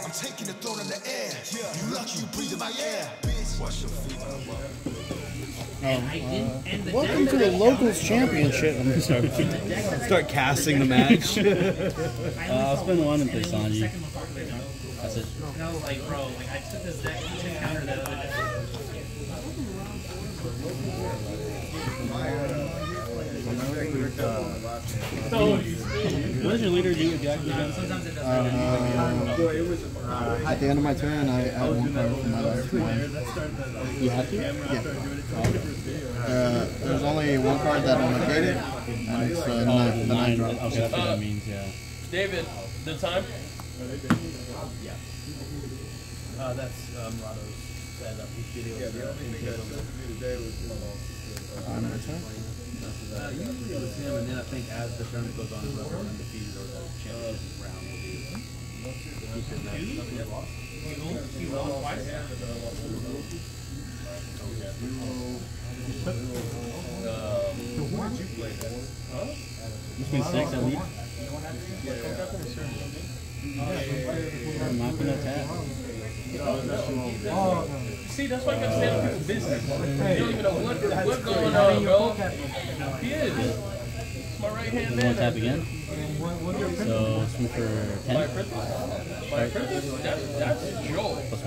for taking the throne in the air. You lucky you breathe in my air, bitch. Wash your feet. Welcome to the Locals Championship. I'm gonna start casting the match. I'll spend one and play Sanji. That's it. And I was like, bro, like I took this deck to counter that other deck. What does your leader do exactly again? Sometimes it does. At the end of my turn, I add one card from my life. You have to? Yeah. There's only one card that will negate it, and it's the 9 drop. Okay, that's what that means, yeah. David, the time? Yeah. That's Rado's setup. Each video is usually it was him, and then I think as the tournament goes on, whoever undefeated or the championship round will be. He lost twice. It's been 6 at least. I'm not gonna attack. See, that's why you gotta stay on people's business. You don't even know what's going on, bro. He is. It's my right hand You man. want to tap again? So, swing for 10. My princess? That's Joel. +1.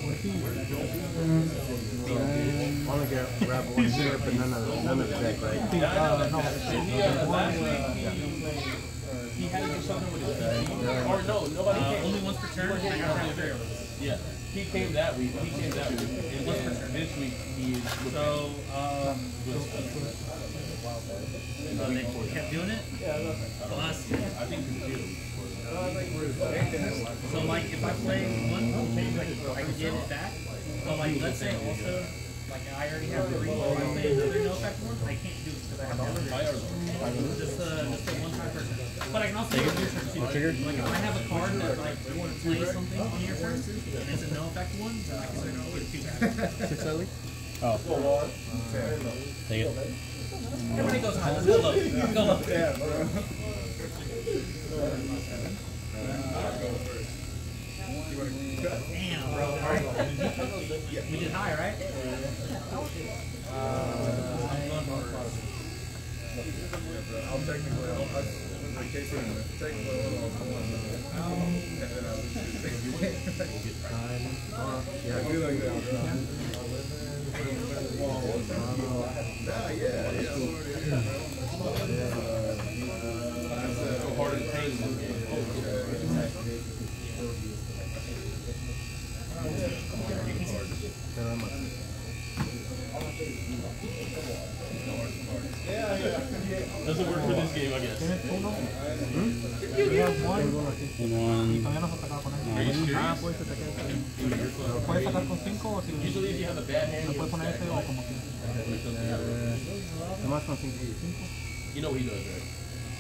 Only grab one zero, but none of the deck, right? Last week he had to do something with his or no, nobody came. Only once per turn. I got right there. Yeah. He came that week. And once per turn. This week he is So, they kept doing it? Plus, I think so like if I play one, I can get it back. So like let's say also, like I already have 3, if I play another no effect one, I can't do it because I have the other. Just the one time per turn. But I can also do your turn too. Like if I have a card that like you want to play something on your turn, and it's a no effect one, then I can get 2 back. 6 early? Oh. Take it. Everybody goes high. Let's go low. Let's go low. Damn, bro. Alright. We did high, right? I'll technically, in case technically, yeah, I do like that. doesn't work for this game, I guess. Usually if you have a bad hand, you know what he does, right?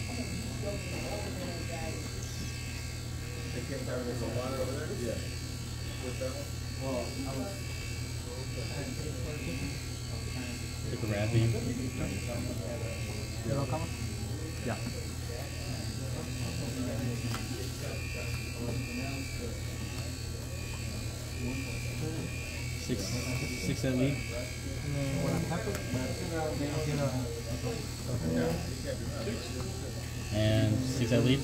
Yeah. With that one? Take a rat beam. Yeah. Six at lead. And 6 at lead.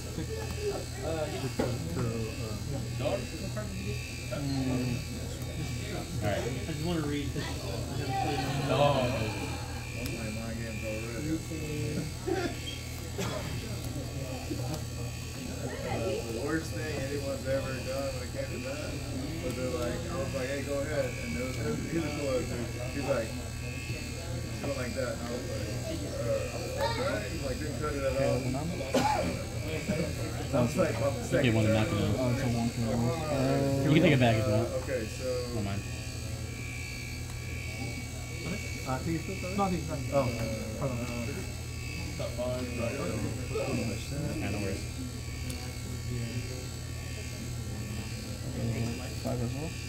Alright. I just want to read this. The worst thing anyone's ever done when it came to that was they're like, I was like, hey, go ahead. And he's a cool dude. He's like, something like that. And I was like, he's like, didn't cut it at all. Sounds like, Okay, one to knock it out. You can take it back if you want. Okay, so. Don't mind. Oh, Yeah, no worries. 5 as well?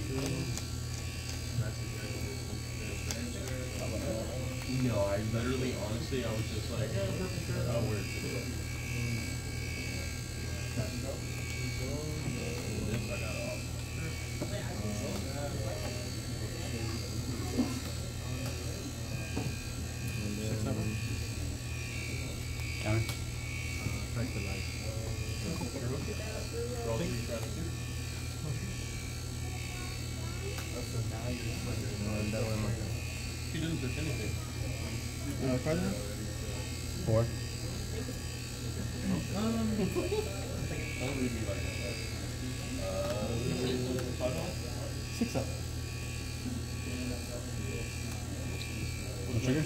No, I literally, honestly, I was just like, I'll wear it today. This I got off. He doesn't touch anything. 4. Don't read me like that. 6 up. No trigger?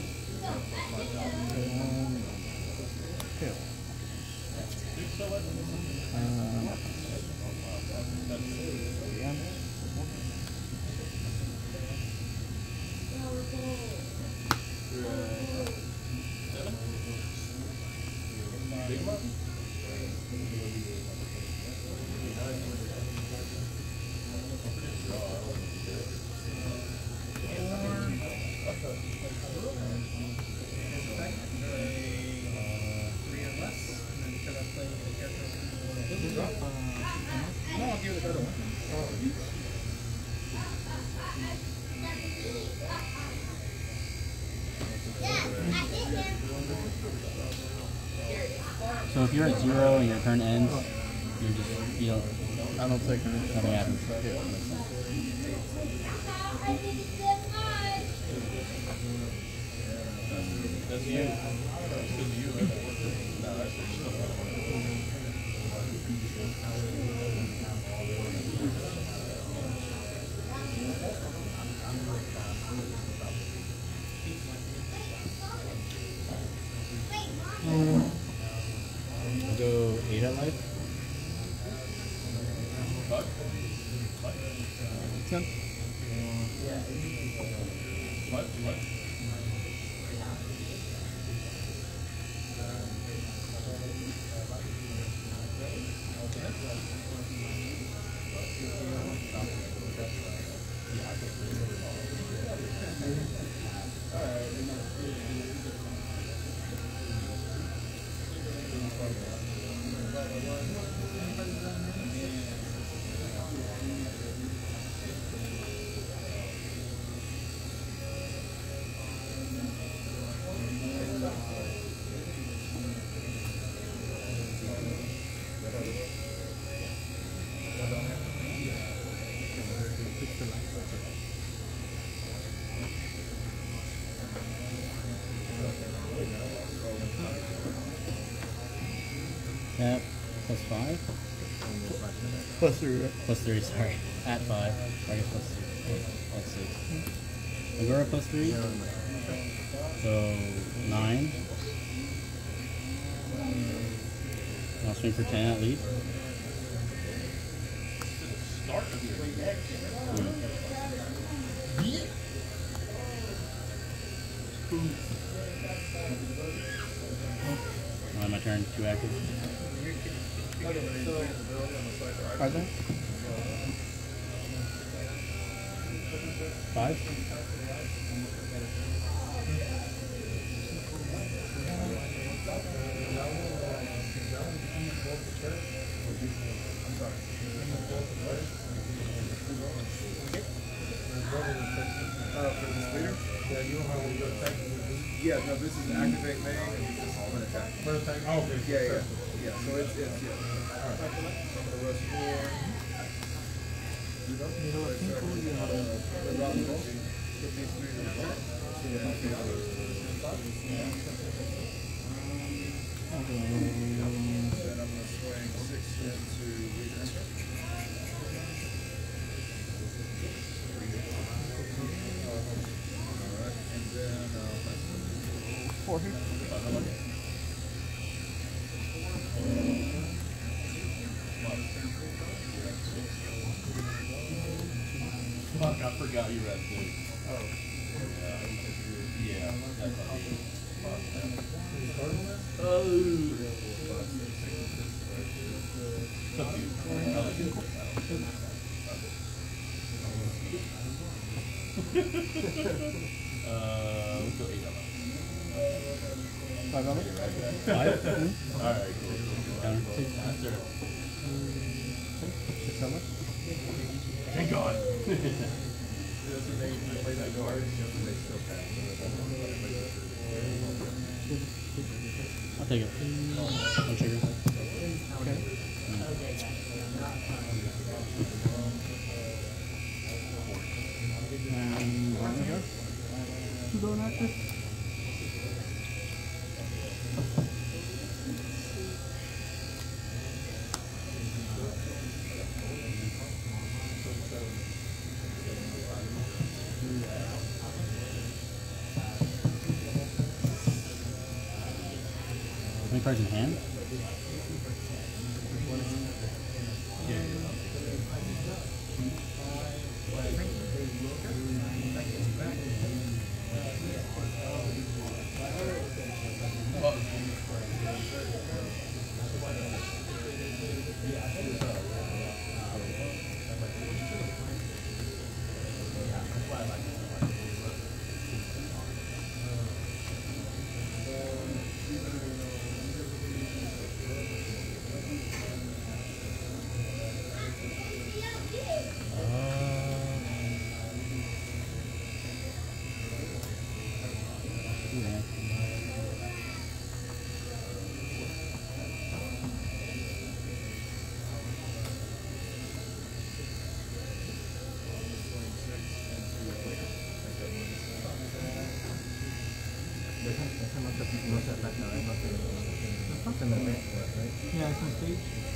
So if you're at 0 and your turn ends, you don't. I don't take any. Nothing happens. That's you. That's because you. No, that's their stuff. I'll go 8 at life. 10. What? Tap plus 5? Plus 3, right? Plus 3, sorry. At 5. I guess plus 3. Plus 6. Agora plus 3. So 9. I'll swing for 10 at least. Start of your next. On my turn, 2 active. Are there? 5? For the speeder? Yeah, no, this is activate main and this is one attack. Okay. Yeah. Yeah, so it's yeah. The rest 4. Then I'm gonna swing 6 into leader. Alright, and then 4 here. Fuck, I forgot you read too. Oh. Yeah, that's not you. It's up to you. I like it. Let's go 8 on that. 5 on it? 5? Alright, cool. Counter. That's it. 6 on it? Thank God. I'll take it. No trigger. Okay. You don't like this? How many cards in hand? Yeah, it's on stage.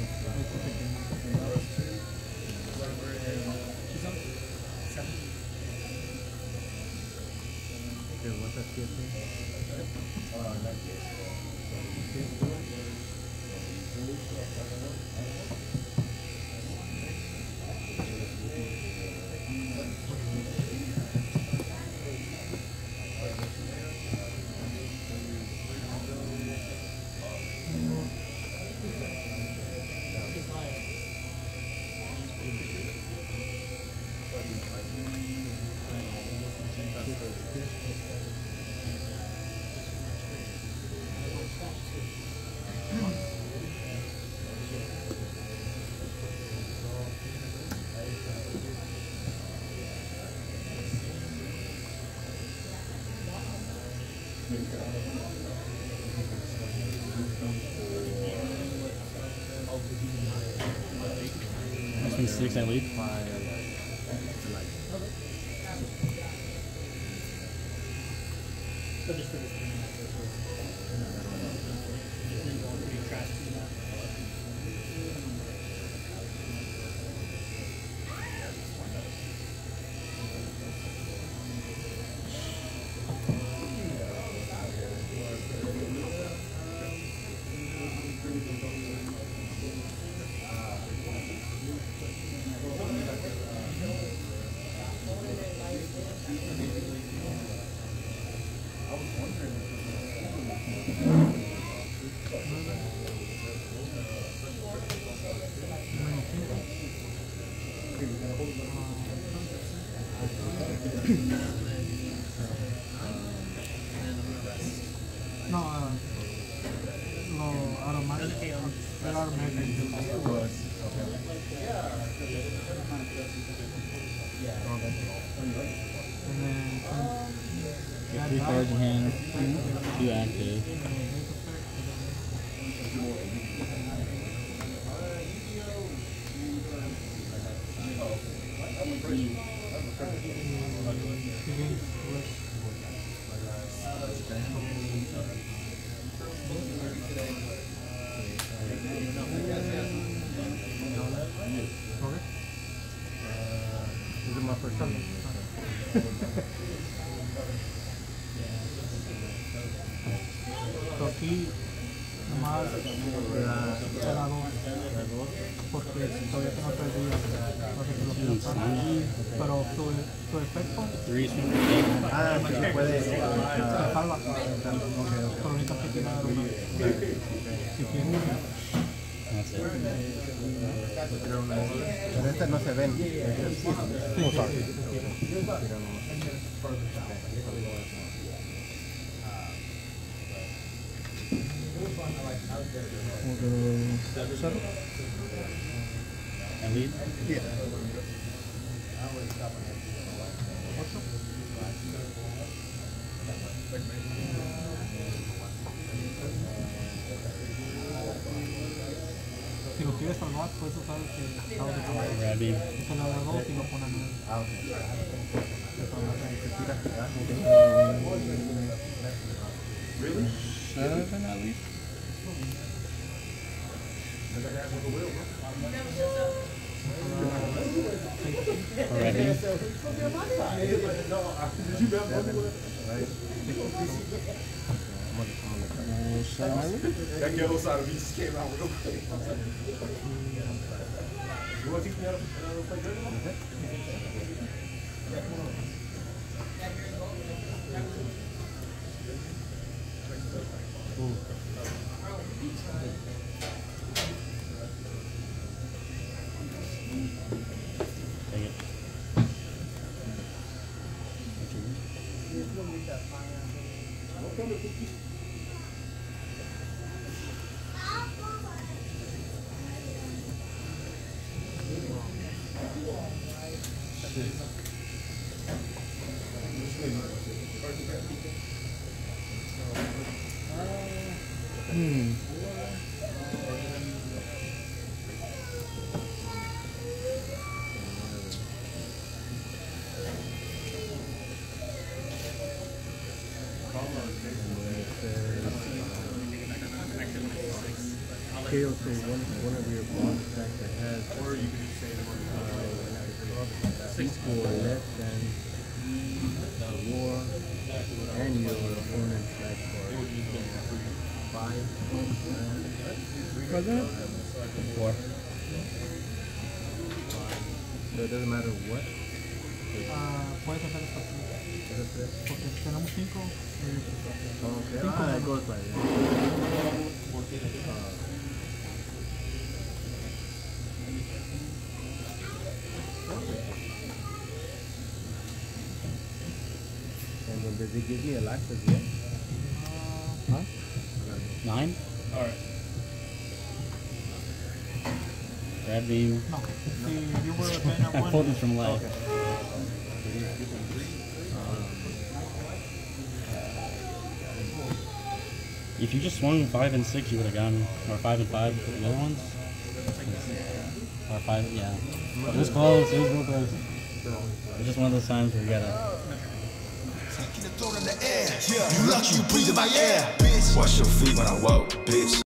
What's that That's been 6, I lead. No, automatic. They're automatic. And then Get 3 cards in hand, 2 active. This is my first time. So aquí nomás era dos, porque todavía tengo 3 días, no sé si lo quiero usar. Pero su efecto, 3 from the se puede Ah, salva. Pero ahorita hay que dar una. Si quieres. That's it. Pero estas no se ven. And lead? Yeah. Si lo quieres salvar, puedes tú sabes que estaba de todo. Red beam. Se la da 2 y lo pone a 9. Seven at least. Red beam. That yellow side of me just came out real quick. You want to teach me how to play good? Take it. KO to one of your boss attacks that has, or you can just say equal or less than your and your opponent's attack for 5. Four. So it doesn't matter what. Puedes hacer esto así. Porque tenemos 5. Okay, it goes by that. And then does it give me a life as well? Huh? 9. Alright. Red beam. No. Si you were a man at 1. Potent from left. If you just swung 5 and 6, you would have gotten, or 5 and 5, the other ones. Or 5, yeah. It was close. It was real close. It's just one of those times where you gotta. Taking the throat in the air. You lucky you breathe in my air, bitch. Wash your feet when I walk, bitch.